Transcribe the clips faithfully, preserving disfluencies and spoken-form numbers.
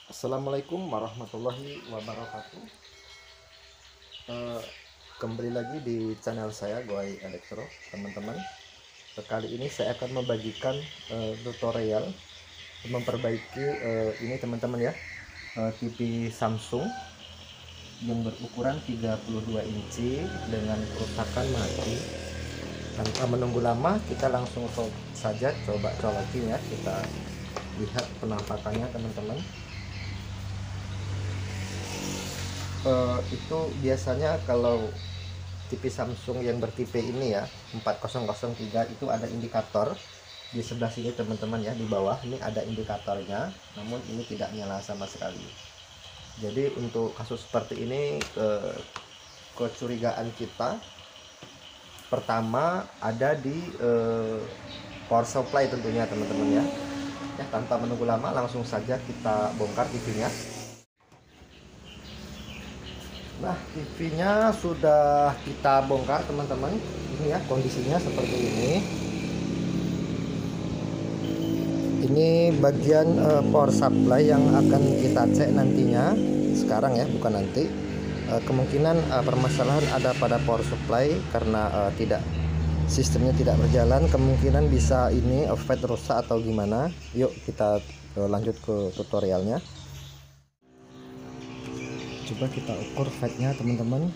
Assalamualaikum warahmatullahi wabarakatuh. Eh, Kembali lagi di channel saya Goai Elektro, teman-teman. Kali ini saya akan membagikan eh, tutorial memperbaiki eh, ini teman-teman ya, eh, T V Samsung yang berukuran tiga puluh dua inci dengan kerusakan mati. Tanpa menunggu lama, kita langsung saja coba colokin ya. Kita lihat penampakannya teman-teman. Uh, itu biasanya kalau T V Samsung yang bertipe ini ya empat nol nol tiga itu ada indikator di sebelah sini teman-teman ya, di bawah ini ada indikatornya, namun ini tidak nyala sama sekali. Jadi untuk kasus seperti ini uh, kecurigaan kita pertama ada di uh, power supply tentunya teman-teman ya. Ya, tanpa menunggu lama langsung saja kita bongkar T V-nya. Nah, T V-nya sudah kita bongkar teman-teman. Ini ya kondisinya seperti ini. Ini bagian uh, power supply yang akan kita cek nantinya. Sekarang ya, bukan nanti. Uh, kemungkinan uh, permasalahan ada pada power supply karena uh, tidak sistemnya tidak berjalan. Kemungkinan bisa ini uh, fade rusak atau gimana. Yuk kita uh, lanjut ke tutorialnya. Coba kita ukur fade-nya teman-teman.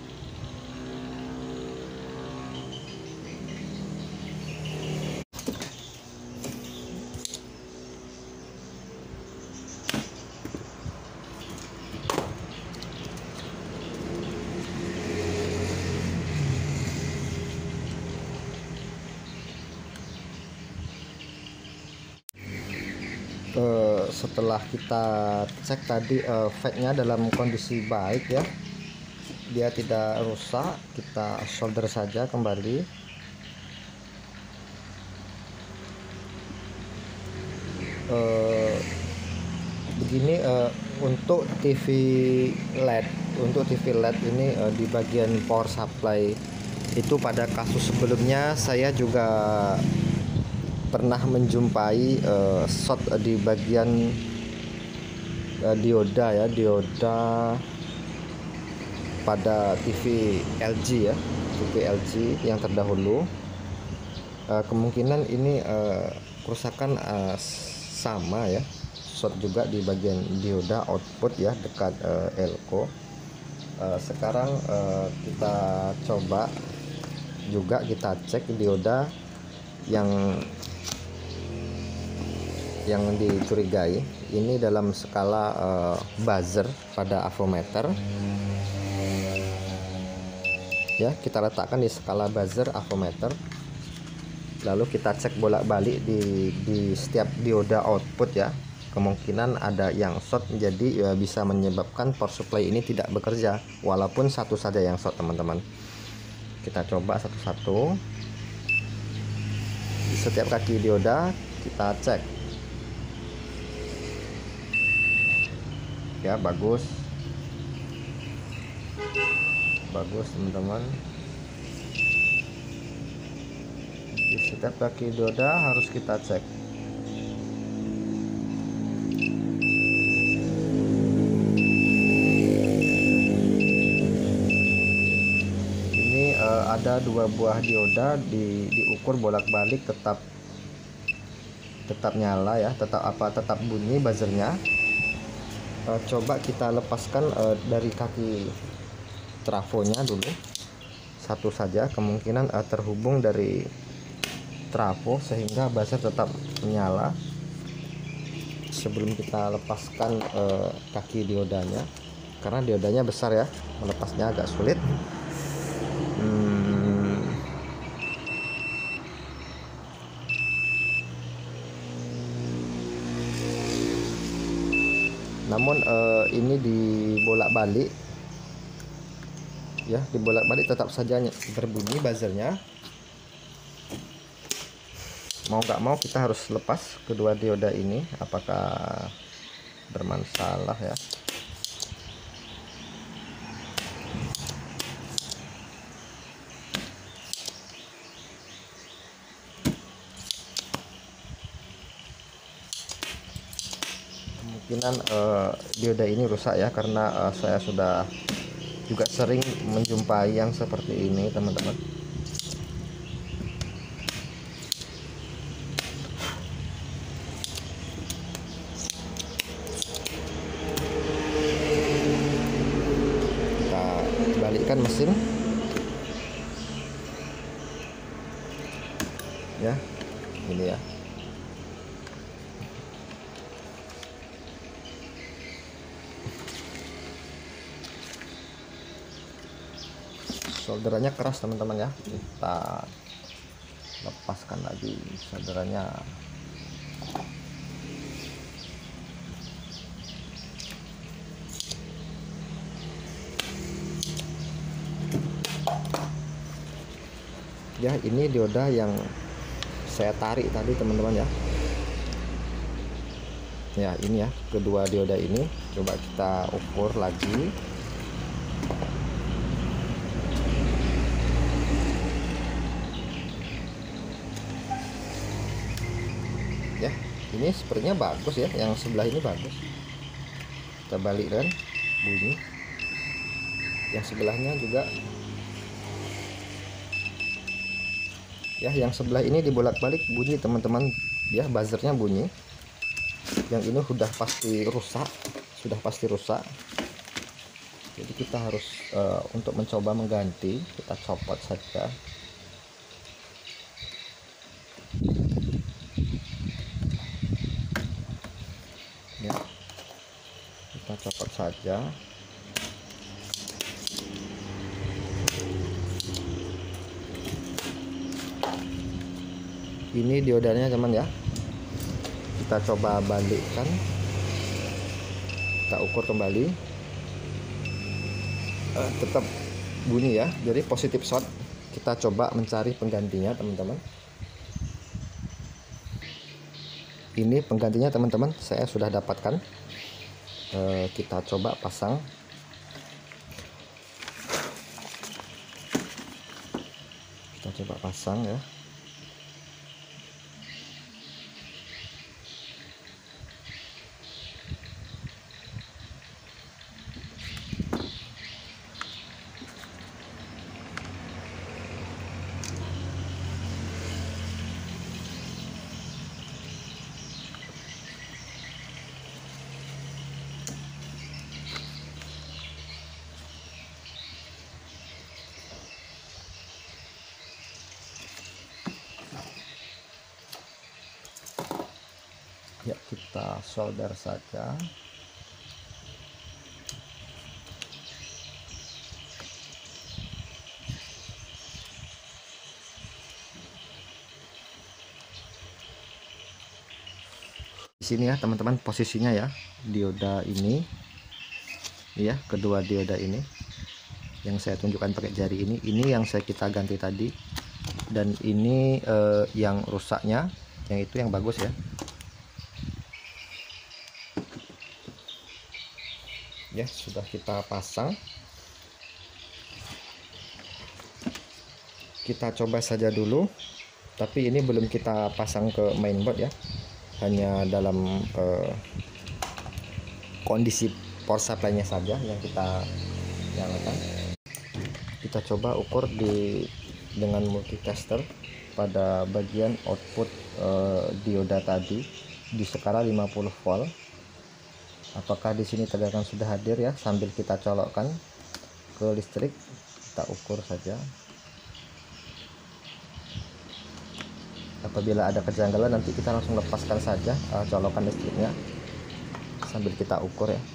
Uh, setelah kita cek tadi uh, fade-nya dalam kondisi baik ya, dia tidak rusak, kita solder saja kembali. Uh, begini uh, untuk T V L E D, untuk T V L E D ini uh, di bagian power supply itu pada kasus sebelumnya saya juga pernah menjumpai uh, short di bagian uh, dioda ya, dioda pada T V L G ya, T V L G yang terdahulu. Uh, kemungkinan ini uh, kerusakan uh, sama ya, short juga di bagian dioda output ya, dekat uh, elko. Uh, sekarang uh, kita coba juga kita cek dioda yang yang dicurigai ini dalam skala uh, buzzer pada avometer ya, kita letakkan di skala buzzer avometer, lalu kita cek bolak-balik di di setiap dioda output ya. Kemungkinan ada yang short, jadi ya, bisa menyebabkan power supply ini tidak bekerja walaupun satu saja yang short teman-teman. Kita coba satu-satu di setiap kaki dioda, kita cek ya. Bagus bagus teman-teman. Di setiap kaki dioda harus kita cek. Ini uh, ada dua buah dioda di diukur bolak-balik tetap tetap nyala ya, tetap apa tetap bunyi buzzernya. Uh, coba kita lepaskan uh, dari kaki trafonya dulu satu saja, kemungkinan uh, terhubung dari trafo sehingga buzzer tetap menyala. Sebelum kita lepaskan uh, kaki diodanya, karena diodanya besar ya, melepasnya agak sulit. hmm. Namun uh, ini dibolak-balik ya, dibolak-balik tetap saja berbunyi buzzernya. Mau nggak mau kita harus lepas kedua dioda ini, apakah bermasalah ya. kemungkinan uh, dioda ini rusak ya, karena uh, saya sudah juga sering menjumpai yang seperti ini teman-teman. Kita balikkan mesin ya, ini ya. Solderannya keras teman-teman ya, kita lepaskan lagi solderannya. Ya, ini dioda yang saya tarik tadi teman-teman ya. Ya, ini ya kedua dioda ini, coba kita ukur lagi. Ya, ini sepertinya bagus ya, yang sebelah ini bagus. Kita balikkan, bunyi. Yang sebelahnya juga ya, yang sebelah ini dibolak-balik bunyi teman-teman ya, buzzernya bunyi. Yang ini sudah pasti rusak, sudah pasti rusak. Jadi kita harus uh, untuk mencoba mengganti, kita copot saja. Ya, kita copot saja. Ini diodanya teman ya, kita coba balikkan, kita ukur kembali. Uh, tetap bunyi ya, jadi positif short. Kita coba mencari penggantinya teman-teman. Ini penggantinya teman-teman, saya sudah dapatkan. Uh, kita coba pasang. Kita coba pasang ya. Ya, kita solder saja. Di sini ya teman-teman posisinya ya, dioda ini ya, kedua dioda ini yang saya tunjukkan pakai jari ini, ini yang saya kita ganti tadi, dan ini eh, yang rusaknya, yang itu yang bagus ya. Ya, sudah kita pasang. Kita coba saja dulu, tapi ini belum kita pasang ke mainboard ya, hanya dalam eh, kondisi power supply-nya saja yang kita nyalakan. Kita coba ukur di dengan multitester pada bagian output eh, dioda tadi di skala lima puluh volt. Apakah di sini tegangan sudah hadir ya, sambil kita colokkan ke listrik, kita ukur saja. Apabila ada kejanggalan nanti kita langsung lepaskan saja uh, colokan listriknya sambil kita ukur ya.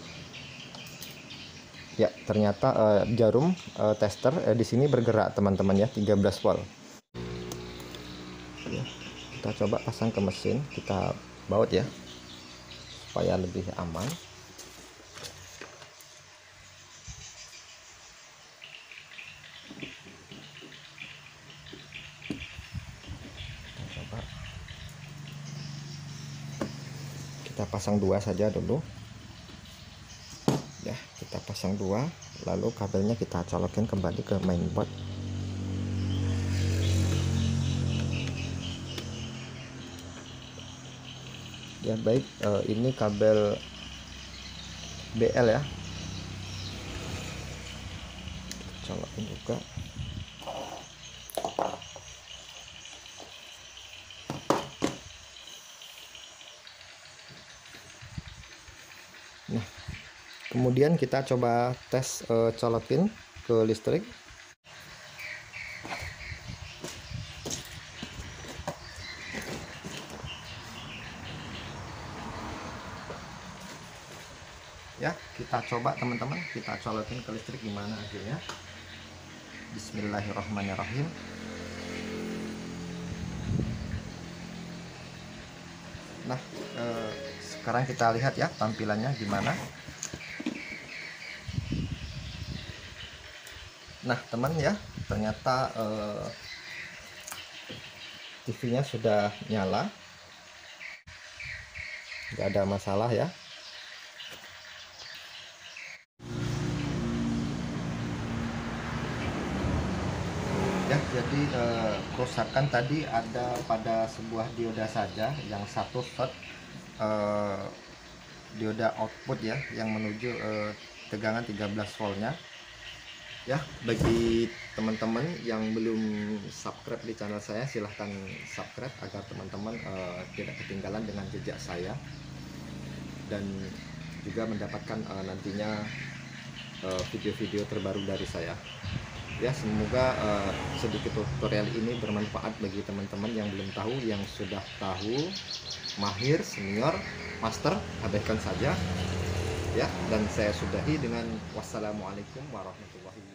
Ya, ternyata uh, jarum uh, tester uh, di sini bergerak teman-teman ya, tiga belas volt. Ya, kita coba pasang ke mesin, kita baut ya supaya lebih aman. Kita coba, kita pasang dua saja dulu ya, kita pasang dua, lalu kabelnya kita colokin kembali ke mainboard. Ya, Ya baik, uh, ini kabel B L ya, colokin juga. Nah, kemudian kita coba tes uh, colokin ke listrik. Ya, kita coba teman-teman, kita colokin ke listrik gimana hasilnya. Bismillahirrahmanirrahim. Nah, eh, sekarang kita lihat ya tampilannya gimana. Nah teman ya, ternyata eh, T V-nya sudah nyala, nggak ada masalah ya. Ya, jadi eh, kerusakan tadi ada pada sebuah dioda saja, yang satu short eh, dioda output ya, yang menuju eh, tegangan tiga belas voltnya. Ya, bagi teman-teman yang belum subscribe di channel saya, silahkan subscribe agar teman-teman uh, tidak ketinggalan dengan jejak saya dan juga mendapatkan uh, nantinya video-video uh, terbaru dari saya. Ya, semoga uh, sedikit tutorial ini bermanfaat bagi teman-teman yang belum tahu. Yang sudah tahu, mahir, senior, master, abaikan saja ya. Dan saya sudahi dengan wassalamualaikum warahmatullahi wabarakatuh.